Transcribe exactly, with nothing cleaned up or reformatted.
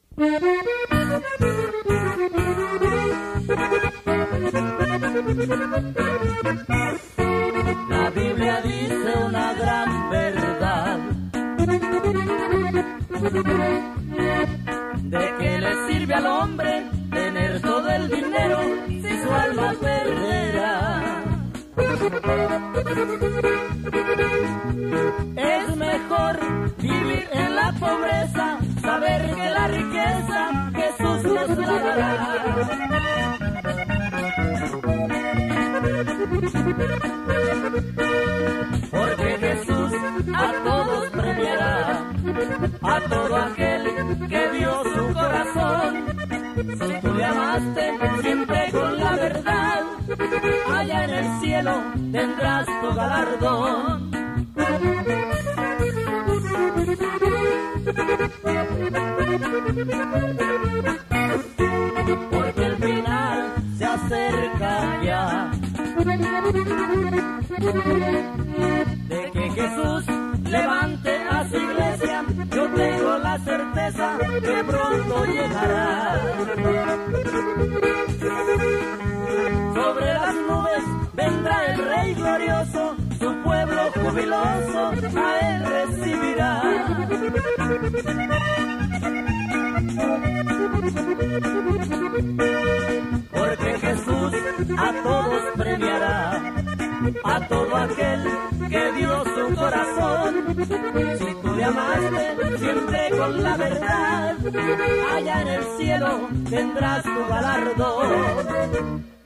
La Biblia dice una gran verdad, de que le sirve al hombre tener todo el dinero si su alma perderá. Es mejor vivir en la pobreza, saber que la riqueza Jesús nos la dará. Porque Jesús a todos premiará, a todo aquel que dio su corazón. Si tú le amaste siempre con la verdad, allá en el cielo tendrás tu galardón. Porque el final se acerca ya, de que Jesús levante a su iglesia. Yo tengo la certeza que pronto llegará. Sobre las nubes vendrá el Rey glorioso, su pueblo jubiloso a él recibirá. Porque Jesús a todos premiará, a todo aquel que dio su corazón. Si tú le amaste siempre con la verdad, allá en el cielo tendrás tu galardón.